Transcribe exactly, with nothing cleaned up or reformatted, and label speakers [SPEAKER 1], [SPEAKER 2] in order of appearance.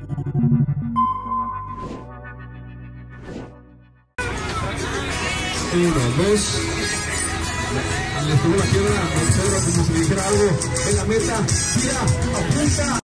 [SPEAKER 1] Uno, dos. Le estuvo la piedra, observa como si dijera algo en la meta. Tira, apunta.